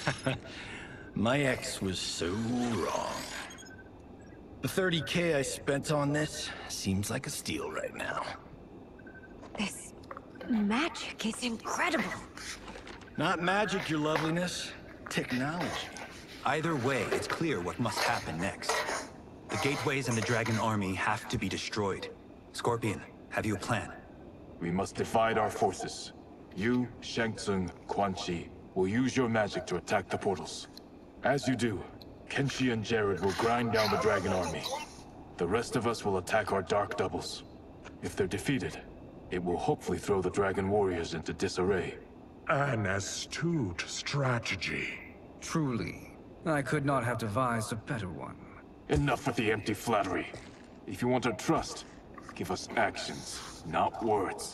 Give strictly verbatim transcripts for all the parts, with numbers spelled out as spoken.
My ex was so wrong. The thirty K I spent on this seems like a steal right now. This magic is incredible. Not magic, your loveliness. Technology. Either way, it's clear what must happen next. The gateways and the Dragon Army have to be destroyed. Scorpion, have you a plan? We must divide our forces. You, Shang Tsung, Quan Chi, will use your magic to attack the portals. As you do, Kenshi and Jared will grind down the Dragon Army. The rest of us will attack our Dark Doubles. If they're defeated, it will hopefully throw the Dragon Warriors into disarray. An astute strategy. Truly, I could not have devised a better one. Enough with the empty flattery. If you want our trust, give us actions, not words.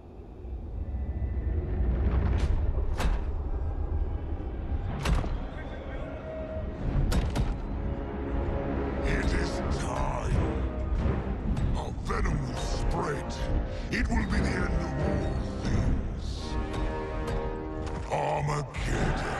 It is time. Our venom will spread. It will be the end of all things. Armageddon.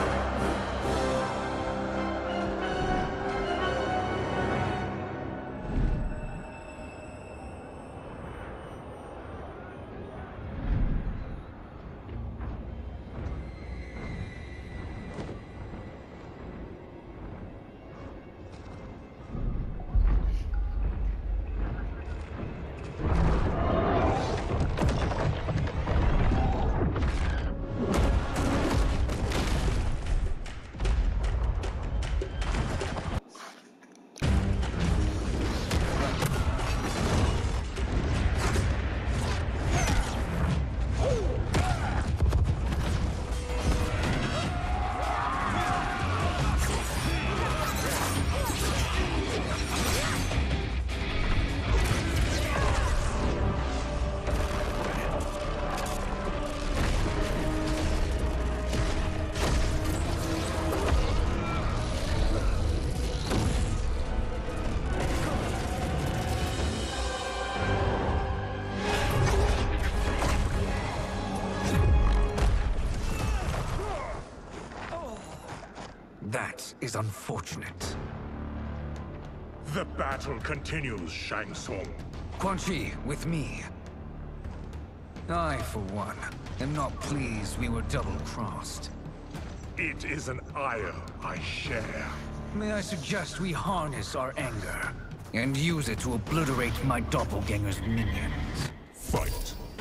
That is unfortunate. The battle continues, Shang Tsung. Quan Chi, with me. I, for one, am not pleased we were double-crossed. It is an ire I share. May I suggest we harness our anger and use it to obliterate my doppelganger's minions? Fight.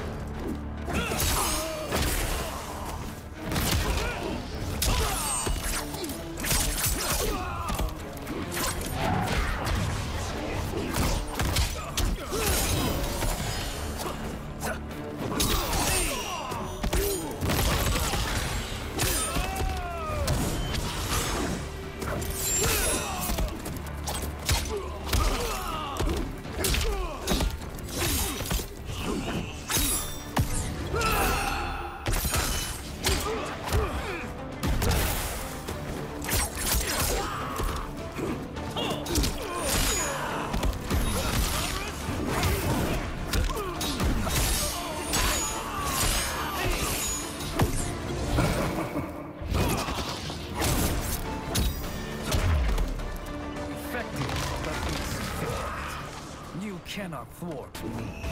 Cannot thwart me.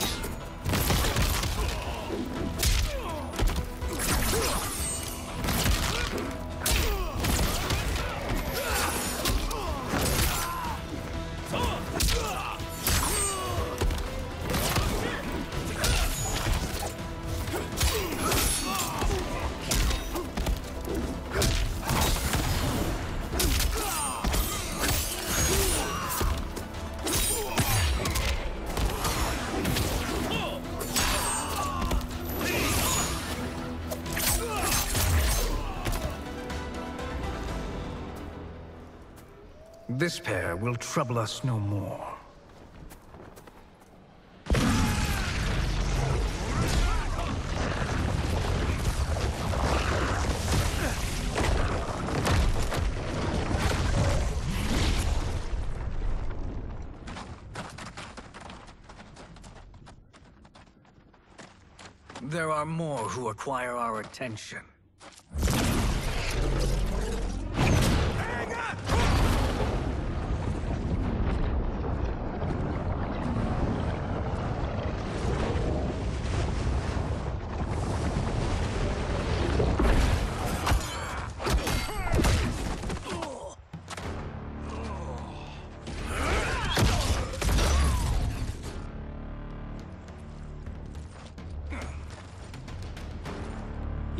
This pair will trouble us no more. There are more who acquire our attention.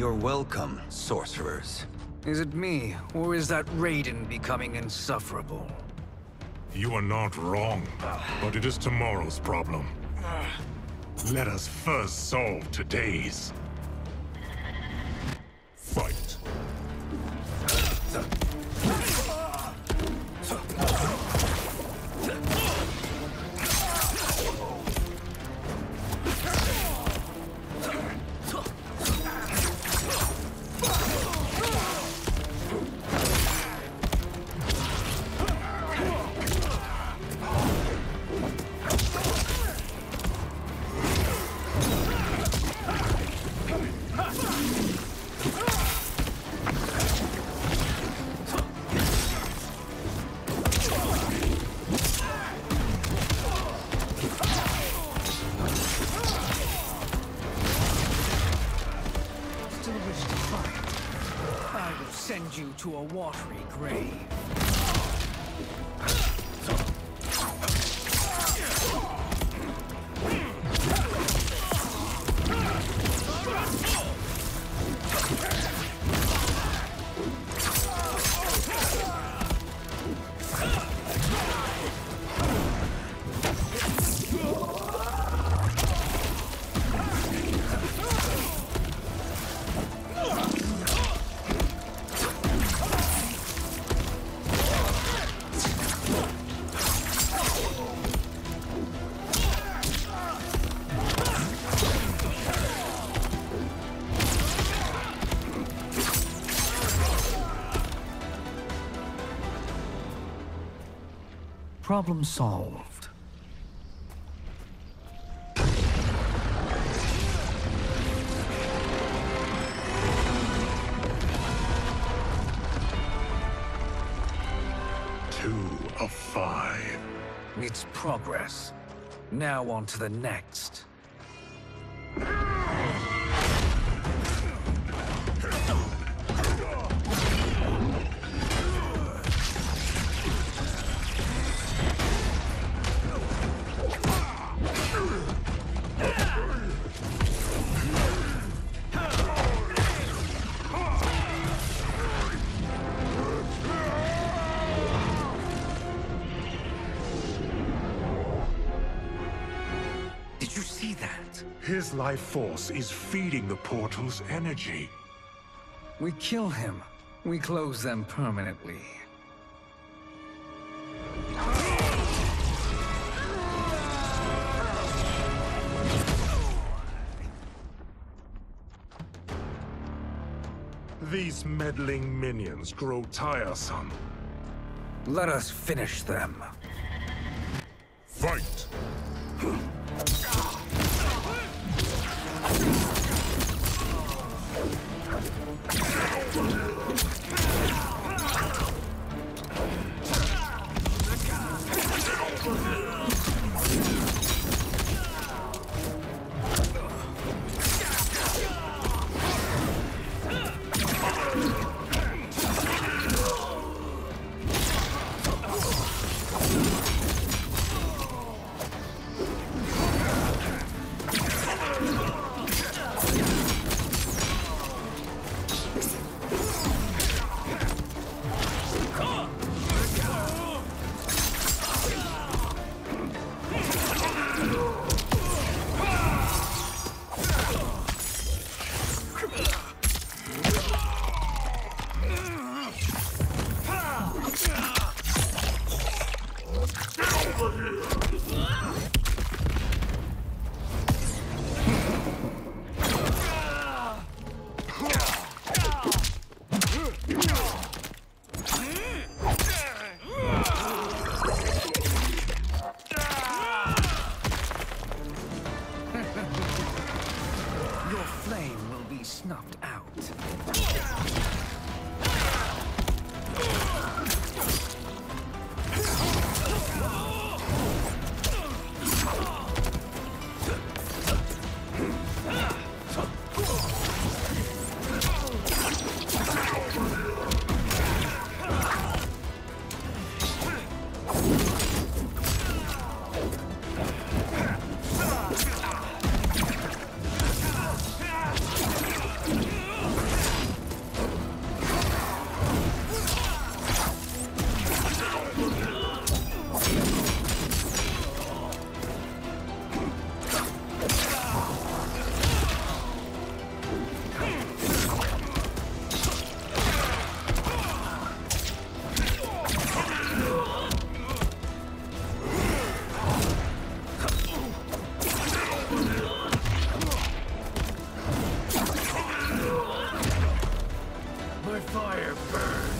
You're welcome, sorcerers. Is it me, or is that Raiden becoming insufferable? You are not wrong, but it is tomorrow's problem. Let us first solve today's. Fight. Send you to a watery grave. Problem solved. Two of five. It's progress. Now on to the next. Did you see that? His life force is feeding the portal's energy. We kill him. We close them permanently. These meddling minions grow tiresome. Let us finish them. Fight! My fire burns.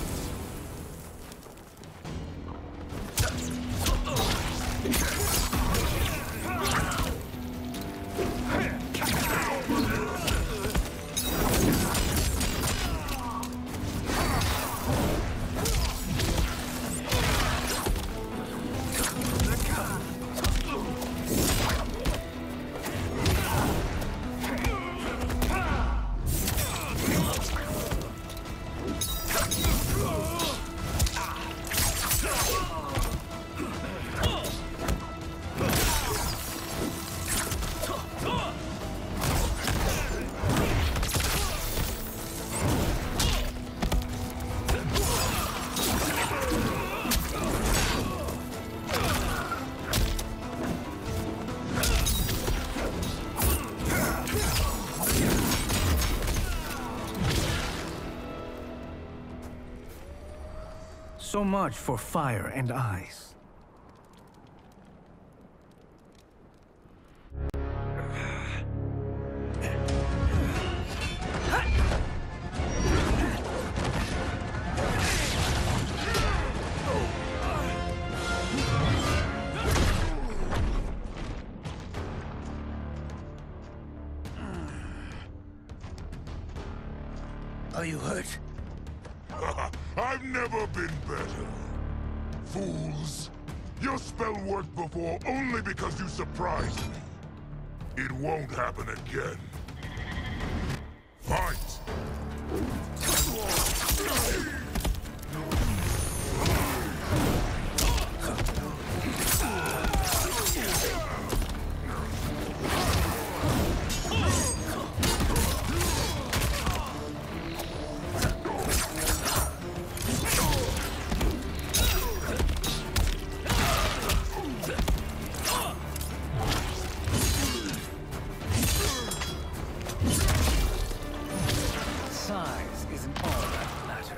So much for fire and ice. Are you hurt? I've never been better. Fools. Your spell worked before only because you surprised me. It won't happen again. Fight! Size isn't all that matters.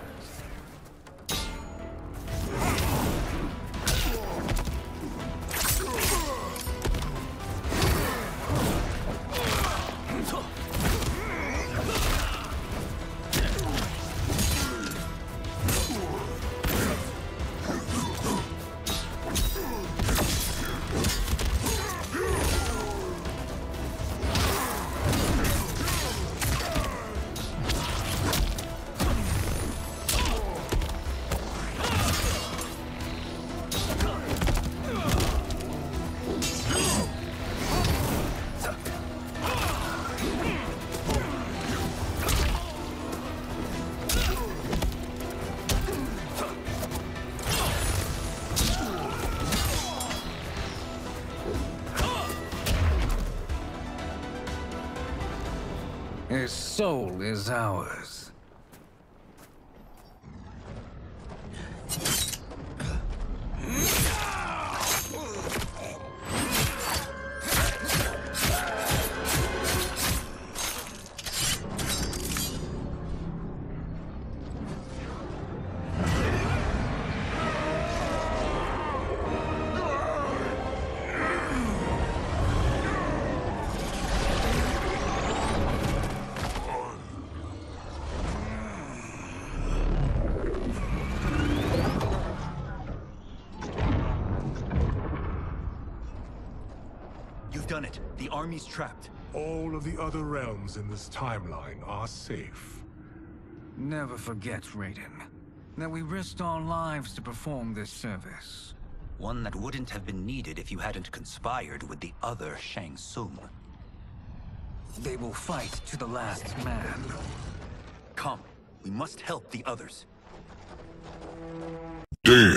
His soul is ours. You've done it. The army's trapped. All of the other realms in this timeline are safe. Never forget, Raiden, that we risked our lives to perform this service. One that wouldn't have been needed if you hadn't conspired with the other Shang Tsung. They will fight to the last man. Come, we must help the others. Damn.